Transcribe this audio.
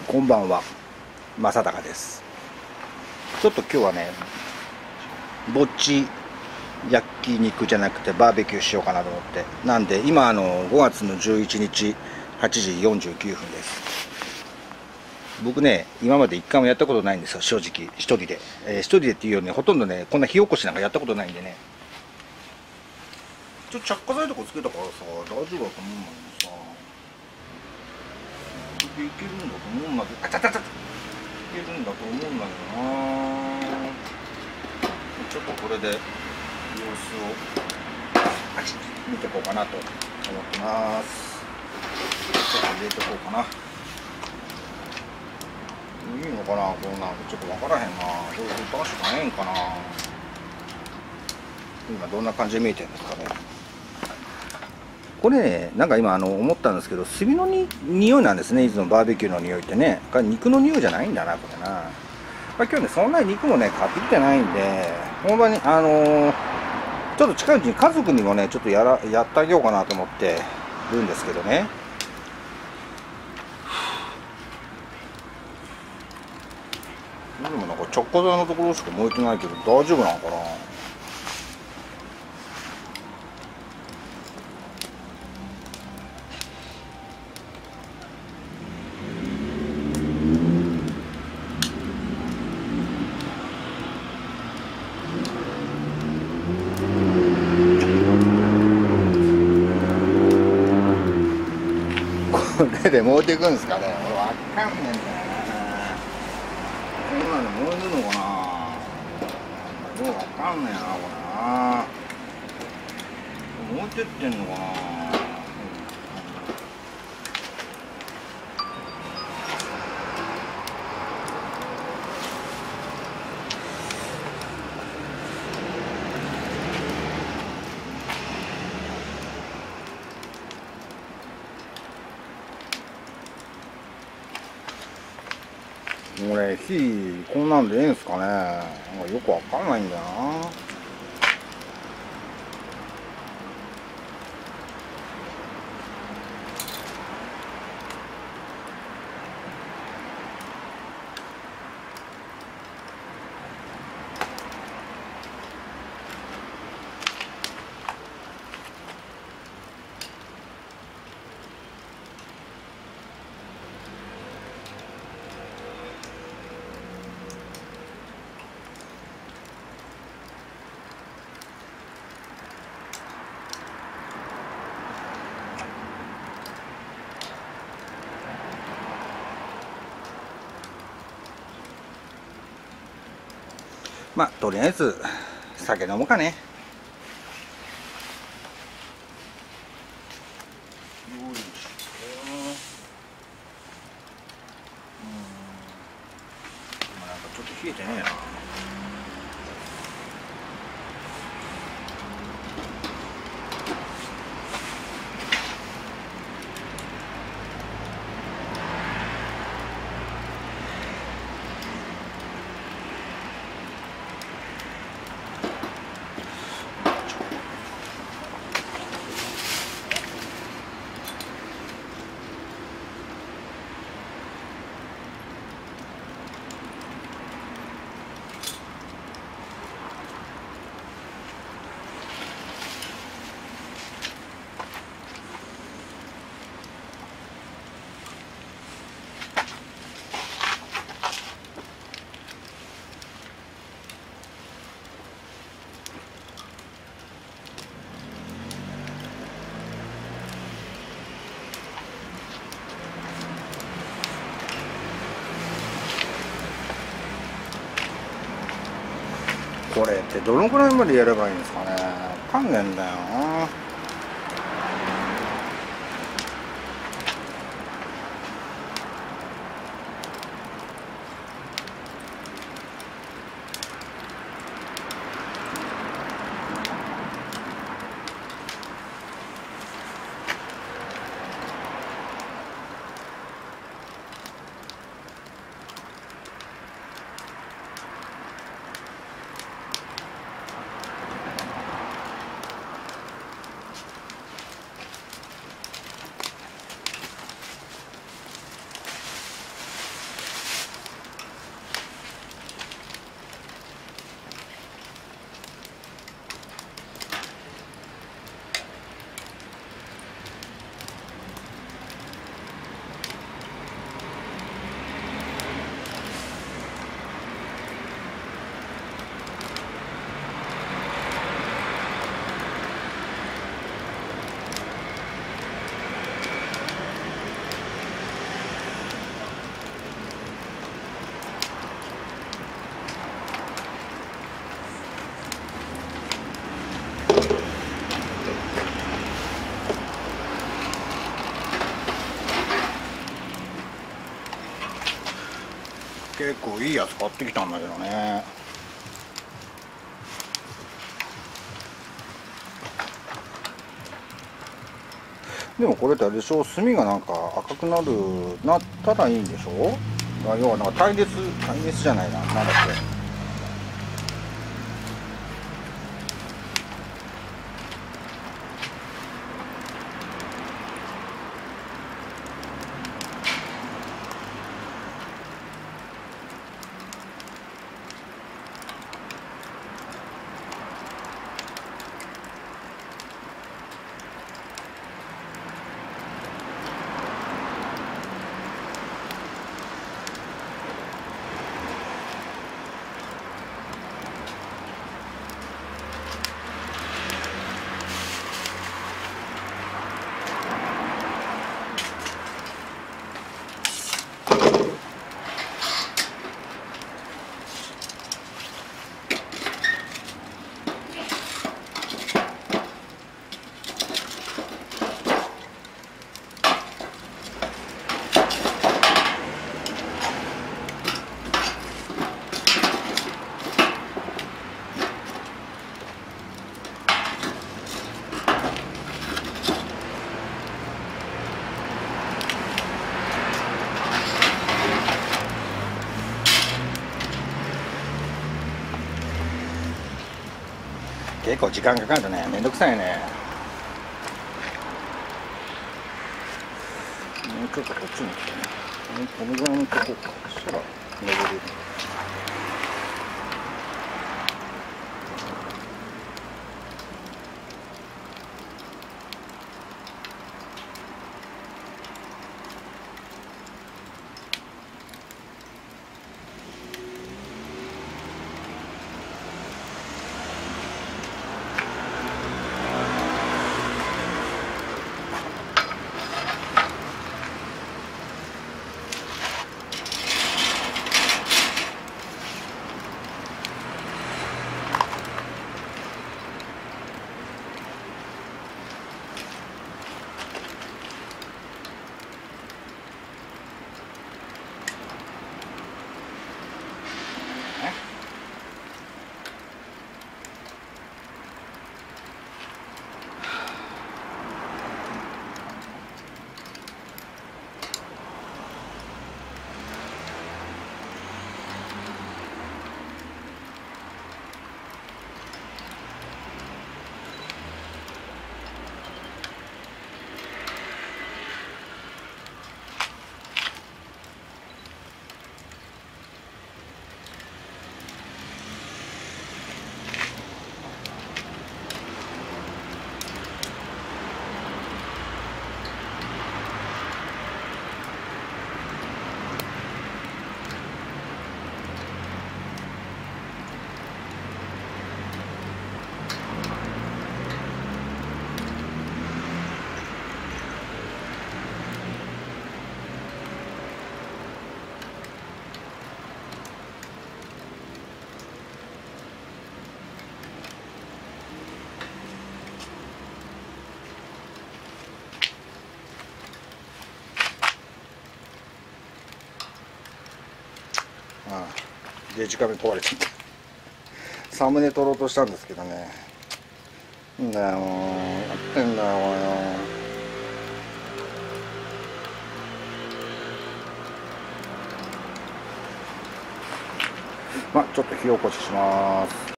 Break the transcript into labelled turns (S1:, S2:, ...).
S1: こんばんは、正隆です。ちょっと今日はね、ぼっち焼肉じゃなくてバーベキューしようかなと思って。なんで、今5月の11日、8時49分です。僕ね、今まで一回もやったことないんですよ、正直。一人で。一人でっていうよりね、ほとんどね、こんな火起こしなんかやったことないんでね。着火剤とかつけたからさ、大丈夫だと思うんだけどさ。いけるんだと思うんだけど、あたたたいけるんだと思うんだけどな。ちょっとこれで様子を見ていこうかなと思ってます。ちょっと入れていこうかな。いいのかな、こんなんちょっと分からへんな。これボタンしかねえんかな。今どんな感じで見えてるんですかね。これね、なんか今思ったんですけど、炭の匂いなんですね、いつもバーベキューの匂いってね。これ肉の匂いじゃないんだな、これな。今日ね、そんなに肉もね、買ってきてないんで、本番に、ちょっと近いうちに家族にもね、ちょっとやってあげようかなと思ってるんですけどね。でもなんか着火剤のところしか燃えてないけど、大丈夫なのかな。これで燃えていくんですかね。俺わかんねえんだよな。こんなの燃えるのかな。よくわかんねえな、これな。燃えてってんのかな。これ火こんなんでええんすかね。なんかよくわかんないんだよな。まあとりあえず酒飲むかね。よいしょ。今なんかちょっと冷えてねえな。これってどのくらいまでやればいいんですかね。わかんねえんだよな。 結構いいやつ買ってきたんだけどね。でもこれってあれでしょ、炭がなんか赤くなったらいいんでしょ。要はなんか耐熱じゃないな、なんだっけ。結構時間かかるね、めんどくさいね。もうちょっとこっちに来てね、このぐらいのとこか、そしたら登れる。ああ、デジカメ壊れちゃった。サムネ撮ろうとしたんですけどね。んだよ、やってんだよ、これ。まあ、ちょっと火起こしします。